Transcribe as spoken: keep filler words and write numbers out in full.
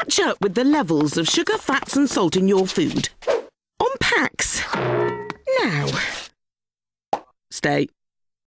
catch up with the levels of sugar, fats and salt in your food. On packs. Now. Stay.